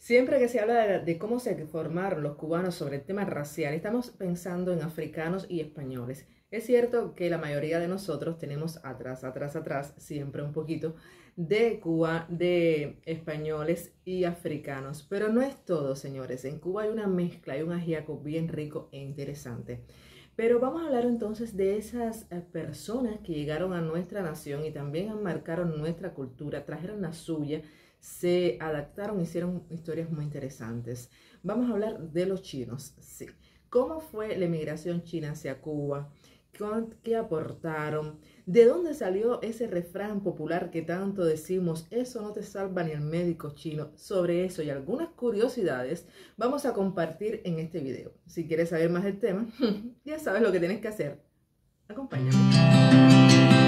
Siempre que se habla de cómo se formaron los cubanos sobre el tema racial, estamos pensando en africanos y españoles. Es cierto que la mayoría de nosotros tenemos atrás, siempre un poquito de Cuba, de españoles y africanos, pero no es todo, señores. En Cuba hay una mezcla, hay un ajiaco bien rico e interesante. Pero vamos a hablar entonces de esas personas que llegaron a nuestra nación y también marcaron nuestra cultura, trajeron la suya, se adaptaron, hicieron historias muy interesantes. Vamos a hablar de los chinos, sí. ¿Cómo fue la emigración china hacia Cuba? ¿Qué aportaron? ¿De dónde salió ese refrán popular que tanto decimos, eso no te salva ni el médico chino? Sobre eso y algunas curiosidades vamos a compartir en este video. Si quieres saber más del tema, ya sabes lo que tienes que hacer. Acompáñame.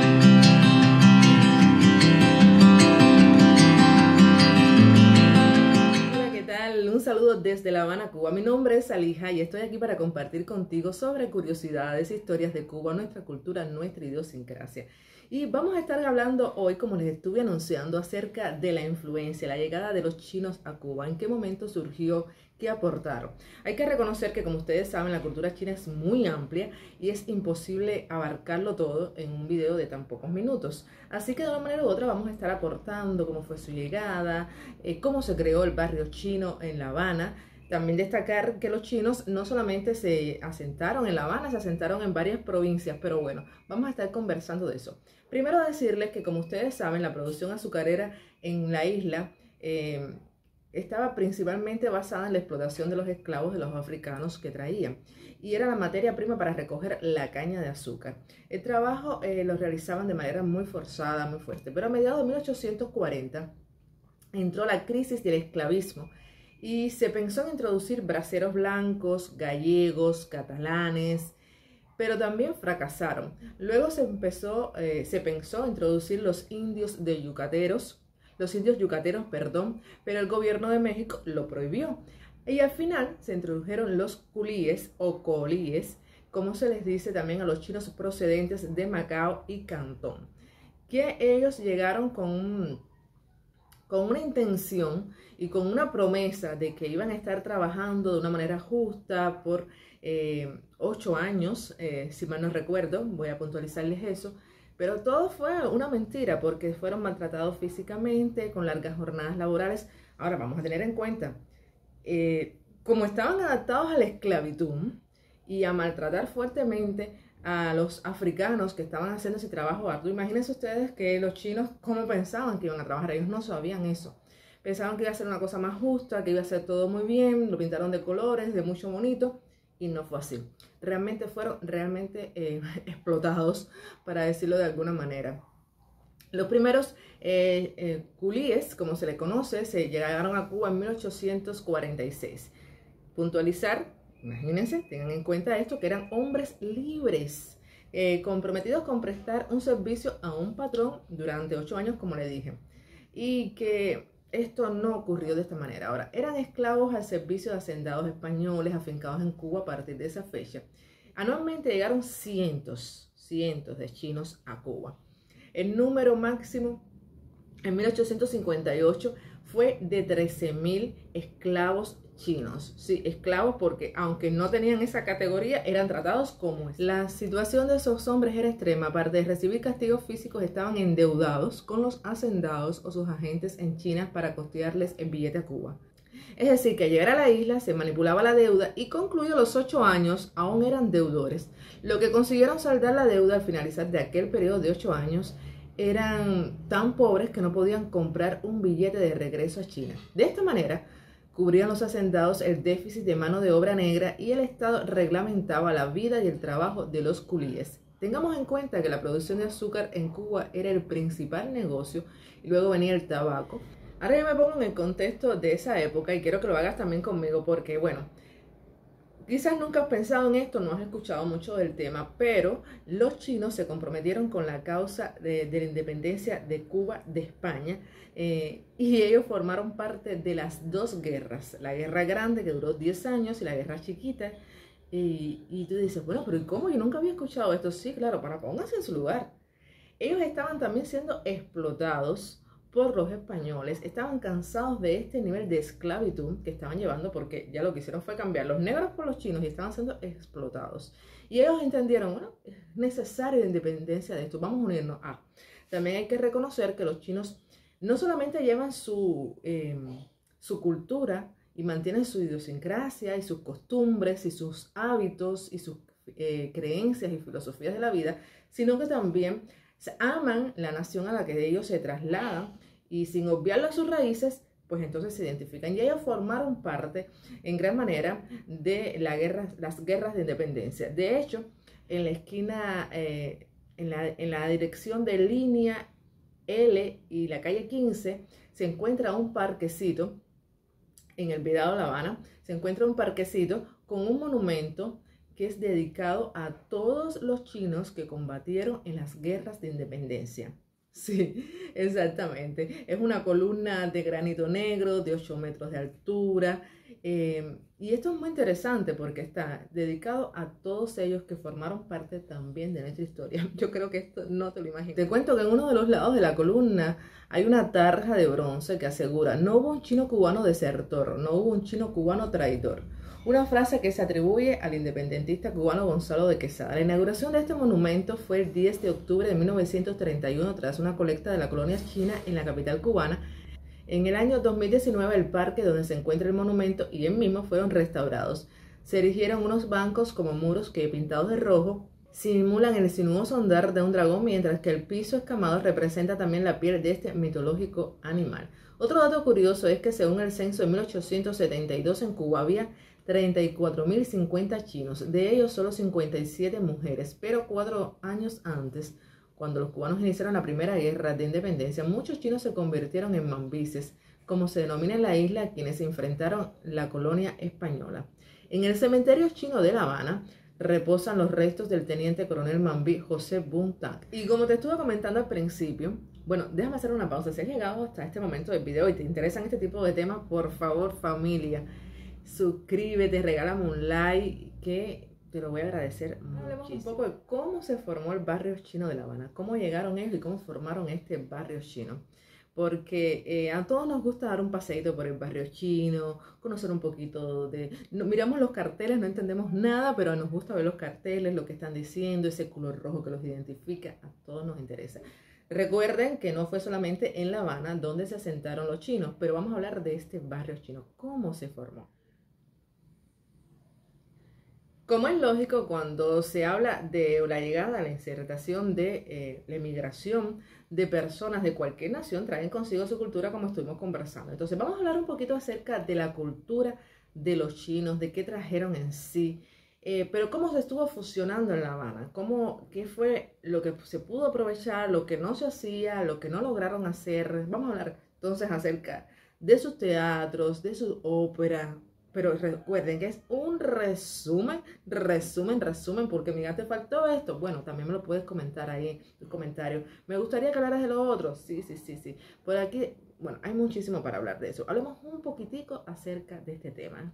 Un saludo desde La Habana, Cuba. Mi nombre es Alija y estoy aquí para compartir contigo sobre curiosidades, historias de Cuba, nuestra cultura, nuestra idiosincrasia. Y vamos a estar hablando hoy, como les estuve anunciando, acerca de la influencia, la llegada de los chinos a Cuba, en qué momento surgió, qué aportaron. Hay que reconocer que, como ustedes saben, la cultura china es muy amplia y es imposible abarcarlo todo en un video de tan pocos minutos. Así que de una manera u otra vamos a estar aportando cómo fue su llegada, cómo se creó el barrio chino en La Habana. También destacar que los chinos no solamente se asentaron en La Habana, se asentaron en varias provincias, pero bueno, vamos a estar conversando de eso. Primero decirles que, como ustedes saben, la producción azucarera en la isla estaba principalmente basada en la explotación de los esclavos de los africanos que traían, y era la materia prima para recoger la caña de azúcar. El trabajo lo realizaban de manera muy forzada, muy fuerte, pero a mediados de 1840 entró la crisis del esclavismo y se pensó en introducir braceros blancos, gallegos, catalanes, pero también fracasaron. Luego se pensó en introducir los indios yucateros, pero el gobierno de México lo prohibió. Y al final se introdujeron los culíes o colíes, como se les dice también a los chinos procedentes de Macao y Cantón, que ellos llegaron con una intención y con una promesa de que iban a estar trabajando de una manera justa por 8 años, si mal no recuerdo, voy a puntualizarles eso, pero todo fue una mentira porque fueron maltratados físicamente, con largas jornadas laborales. Ahora vamos a tener en cuenta, como estaban adaptados a la esclavitud y a maltratar fuertemente a los africanos que estaban haciendo ese trabajo arduo. Imagínense ustedes que los chinos, ¿cómo pensaban que iban a trabajar? Ellos no sabían eso. Pensaban que iba a ser una cosa más justa, que iba a ser todo muy bien, lo pintaron de colores, de mucho bonito, y no fue así. Realmente fueron explotados, para decirlo de alguna manera. Los primeros culíes, como se le conoce, se llegaron a Cuba en 1846. Puntualizar, imagínense, tengan en cuenta esto, que eran hombres libres, comprometidos con prestar un servicio a un patrón durante 8 años, como le dije, y que esto no ocurrió de esta manera. Ahora, eran esclavos al servicio de hacendados españoles afincados en Cuba a partir de esa fecha. Anualmente llegaron cientos de chinos a Cuba. El número máximo en 1858 fue de 13.000 esclavos chinos. Sí, esclavos porque aunque no tenían esa categoría, eran tratados como esclavos. La situación de esos hombres era extrema. Aparte de recibir castigos físicos, estaban endeudados con los hacendados o sus agentes en China para costearles el billete a Cuba. Es decir, que al llegar a la isla se manipulaba la deuda y concluidos los 8 años aún eran deudores. Lo que consiguieron saldar la deuda al finalizar de aquel periodo de 8 años eran tan pobres que no podían comprar un billete de regreso a China. De esta manera, cubrían los hacendados el déficit de mano de obra negra y el Estado reglamentaba la vida y el trabajo de los culíes. Tengamos en cuenta que la producción de azúcar en Cuba era el principal negocio y luego venía el tabaco. Ahora yo me pongo en el contexto de esa época y quiero que lo hagas también conmigo porque, bueno, quizás nunca has pensado en esto, no has escuchado mucho del tema, pero los chinos se comprometieron con la causa de la independencia de Cuba de España y ellos formaron parte de las dos guerras, la guerra grande que duró 10 años y la guerra chiquita. Y tú dices, bueno, pero ¿y cómo? Yo nunca había escuchado esto. Sí, claro, para pónganse en su lugar. Ellos estaban también siendo explotados por los españoles, estaban cansados de este nivel de esclavitud que estaban llevando, porque ya lo que hicieron fue cambiar los negros por los chinos y estaban siendo explotados. Y ellos entendieron, bueno, es necesaria la independencia de esto, vamos a unirnos a. También hay que reconocer que los chinos no solamente llevan su cultura y mantienen su idiosincrasia y sus costumbres y sus hábitos y sus creencias y filosofías de la vida, sino que también aman la nación a la que ellos se trasladan y sin obviar sus raíces, pues entonces se identifican. Y ellos formaron parte en gran manera de las guerras de independencia. De hecho, en la esquina, en la dirección de línea L y la calle 15, se encuentra un parquecito, en el Vidado de La Habana, se encuentra un parquecito con un monumento que es dedicado a todos los chinos que combatieron en las guerras de independencia. Sí, exactamente. Es una columna de granito negro de 8 metros de altura. Y esto es muy interesante porque está dedicado a todos ellos que formaron parte también de nuestra historia. Yo creo que esto no te lo imaginas. Te cuento que en uno de los lados de la columna hay una tarja de bronce que asegura: no hubo un chino cubano desertor, no hubo un chino cubano traidor. Una frase que se atribuye al independentista cubano Gonzalo de Quesada. La inauguración de este monumento fue el 10 de octubre de 1931 tras una colecta de la colonia china en la capital cubana. En el año 2019 el parque donde se encuentra el monumento y el mismo fueron restaurados. Se erigieron unos bancos como muros que, pintados de rojo, simulan el sinuoso andar de un dragón, mientras que el piso escamado representa también la piel de este mitológico animal. Otro dato curioso es que según el censo de 1872 en Cuba había 34.050 chinos, de ellos solo 57 mujeres, pero 4 años antes, cuando los cubanos iniciaron la primera guerra de independencia, muchos chinos se convirtieron en mambises, como se denomina en la isla, quienes se enfrentaron a la colonia española. En el cementerio chino de La Habana reposan los restos del teniente coronel mambí José Bun Tak. Y como te estuve comentando al principio, bueno, déjame hacer una pausa. Si has llegado hasta este momento del video y te interesan este tipo de temas, por favor, familia, suscríbete, regálame un like, que te lo voy a agradecer muchísimo. Hablemos un poco de cómo se formó el barrio chino de La Habana, cómo llegaron ellos y cómo formaron este barrio chino. Porque a todos nos gusta dar un paseíto por el barrio chino, conocer un poquito de... miramos los carteles, no entendemos nada, pero nos gusta ver los carteles, lo que están diciendo, ese color rojo que los identifica, a todos nos interesa. Recuerden que no fue solamente en La Habana donde se asentaron los chinos, pero vamos a hablar de este barrio chino, cómo se formó. Como es lógico, cuando se habla de la llegada, la insertación de la emigración de personas de cualquier nación, traen consigo su cultura, como estuvimos conversando. Entonces vamos a hablar un poquito acerca de la cultura de los chinos, de qué trajeron en sí, pero cómo se estuvo fusionando en La Habana, qué fue lo que se pudo aprovechar, lo que no se hacía, lo que no lograron hacer. Vamos a hablar entonces acerca de sus teatros, de su ópera. Pero recuerden que es un resumen, porque mira, te faltó esto. Bueno, también me lo puedes comentar ahí en los comentarios. Me gustaría que hablaras de lo otro. Sí. Por aquí, bueno, hay muchísimo para hablar de eso. Hablemos un poquitico acerca de este tema.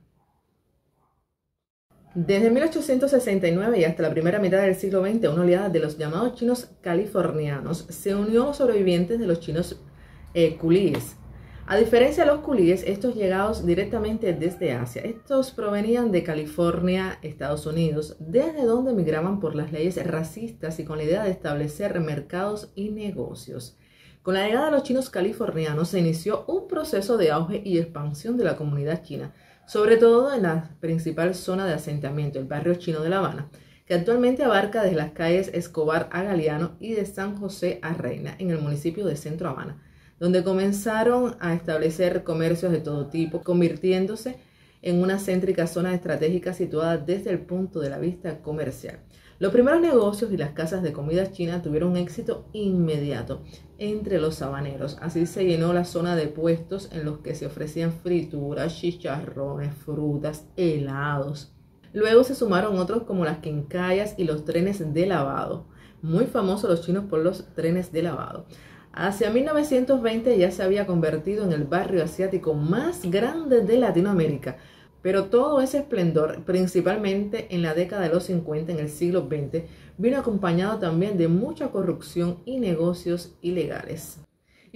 Desde 1869 y hasta la primera mitad del siglo XX, una oleada de los llamados chinos californianos se unió a los sobrevivientes de los chinos culíes. A diferencia de los culíes, estos llegados directamente desde Asia, estos provenían de California, Estados Unidos, desde donde migraban por las leyes racistas y con la idea de establecer mercados y negocios. Con la llegada de los chinos californianos se inició un proceso de auge y expansión de la comunidad china, sobre todo en la principal zona de asentamiento, el barrio chino de La Habana, que actualmente abarca desde las calles Escobar a Galeano y de San José a Reina, en el municipio de Centro Habana, donde comenzaron a establecer comercios de todo tipo, convirtiéndose en una céntrica zona estratégica situada desde el punto de la vista comercial. Los primeros negocios y las casas de comida china tuvieron un éxito inmediato entre los habaneros. Así se llenó la zona de puestos en los que se ofrecían frituras, chicharrones, frutas, helados. Luego se sumaron otros como las quincallas y los trenes de lavado. Muy famosos los chinos por los trenes de lavado. Hacia 1920 ya se había convertido en el barrio asiático más grande de Latinoamérica, pero todo ese esplendor, principalmente en la década de los 50, en el siglo XX, vino acompañado también de mucha corrupción y negocios ilegales.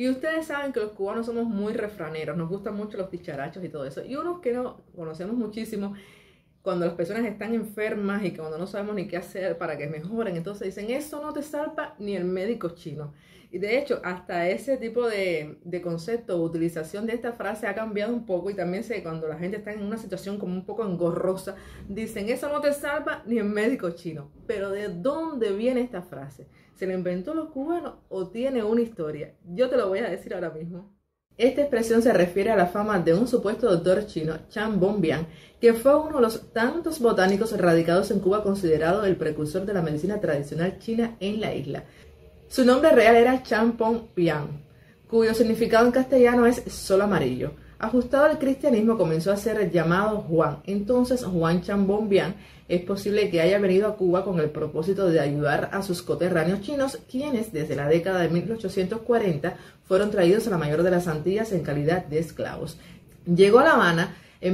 Y ustedes saben que los cubanos somos muy refraneros, nos gustan mucho los dicharachos y todo eso. Y unos que no conocemos muchísimo, cuando las personas están enfermas y cuando no sabemos ni qué hacer para que mejoren, entonces dicen, eso no te salva ni el médico chino. Y de hecho, hasta ese tipo de concepto o utilización de esta frase ha cambiado un poco, y también sé cuando la gente está en una situación como un poco engorrosa, dicen, eso no te salva ni el médico chino. Pero ¿de dónde viene esta frase? ¿Se la inventó los cubanos o tiene una historia? Yo te lo voy a decir ahora mismo. Esta expresión se refiere a la fama de un supuesto doctor chino, Chan Bombian, que fue uno de los tantos botánicos radicados en Cuba, considerado el precursor de la medicina tradicional china en la isla. Su nombre real era Chan Bombian, cuyo significado en castellano es sol amarillo. Ajustado al cristianismo, comenzó a ser llamado Juan. Entonces, Juan Chan Bombian es posible que haya venido a Cuba con el propósito de ayudar a sus coterráneos chinos, quienes desde la década de 1840 fueron traídos a la mayor de las Antillas en calidad de esclavos. Llegó a La Habana en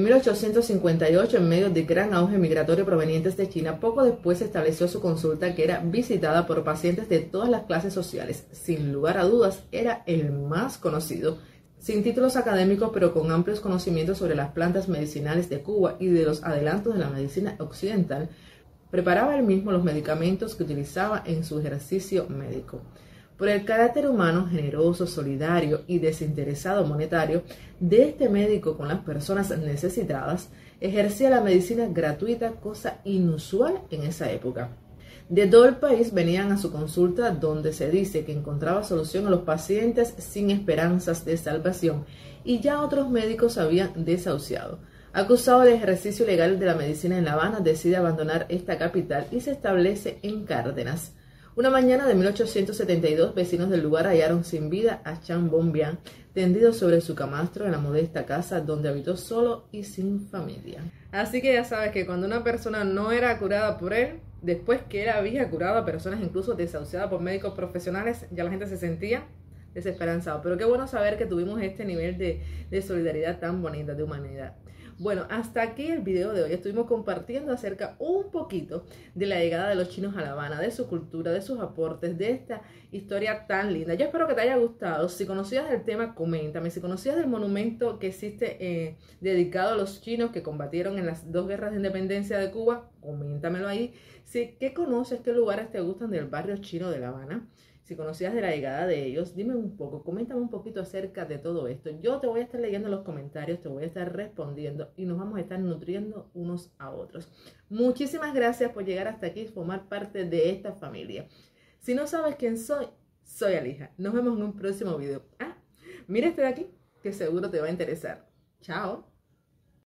1858 en medio de gran auge migratorio provenientes de China. Poco después se estableció su consulta, que era visitada por pacientes de todas las clases sociales. Sin lugar a dudas, era el más conocido. Sin títulos académicos, pero con amplios conocimientos sobre las plantas medicinales de Cuba y de los adelantos de la medicina occidental, preparaba él mismo los medicamentos que utilizaba en su ejercicio médico. Por el carácter humano, generoso, solidario y desinteresado monetario de este médico con las personas necesitadas, ejercía la medicina gratuita, cosa inusual en esa época. De todo el país venían a su consulta, donde se dice que encontraba solución a los pacientes sin esperanzas de salvación, y ya otros médicos habían desahuciado. Acusado del ejercicio ilegal de la medicina en La Habana, decide abandonar esta capital y se establece en Cárdenas. Una mañana de 1872, vecinos del lugar hallaron sin vida a Chan Bombian, tendido sobre su camastro en la modesta casa donde habitó solo y sin familia. Así que ya sabes que cuando una persona no era curada por él, después que él había curado a personas incluso desahuciadas por médicos profesionales, ya la gente se sentía desesperanzada. Pero qué bueno saber que tuvimos este nivel de solidaridad tan bonita, de humanidad. Bueno, hasta aquí el video de hoy. Estuvimos compartiendo acerca un poquito de la llegada de los chinos a La Habana, de su cultura, de sus aportes, de esta historia tan linda. Yo espero que te haya gustado. Si conocías el tema, coméntame. Si conocías del monumento que existe dedicado a los chinos que combatieron en las dos guerras de independencia de Cuba, coméntamelo ahí. ¿Qué conoces? ¿Qué lugares te gustan del barrio chino de La Habana? Si conocías de la llegada de ellos, dime un poco, coméntame un poquito acerca de todo esto. Yo te voy a estar leyendo los comentarios, te voy a estar respondiendo y nos vamos a estar nutriendo unos a otros. Muchísimas gracias por llegar hasta aquí y formar parte de esta familia. Si no sabes quién soy, soy Alija. Nos vemos en un próximo video. Mira este de aquí, que seguro te va a interesar. Chao.